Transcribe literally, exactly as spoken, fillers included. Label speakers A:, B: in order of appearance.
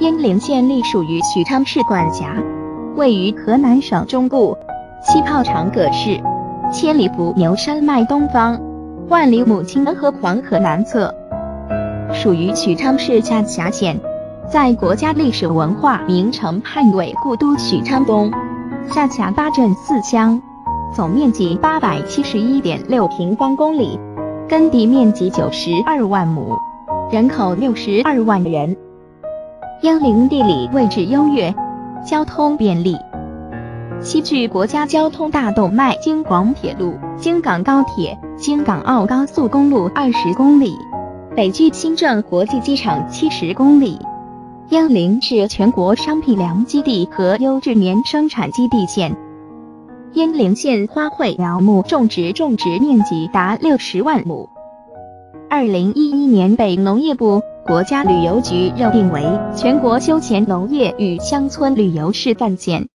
A: 鄢陵县隶属于许昌市管辖，位于河南省中部，西靠长葛市，千里伏牛山脉东方，万里母亲河黄河南侧，属于许昌市下辖县，在国家历史文化名城汉炜故都许昌东，下辖八镇四乡，总面积八百七十一点六平方公里，耕地面积九十二万亩，人口六十二万人。鄢陵地理位置优越，交通便利，西距国家交通大动脉京广铁路、京港高铁、京港澳高速公路二十公里，北距新郑国际机场七十公里。鄢陵是全国商品粮基地和优质棉生产基地县。鄢陵县花卉苗木种植种植面积达六十万亩。二零一一年被农业部、国家旅游局认定为全国休闲农业与乡村旅游示范县。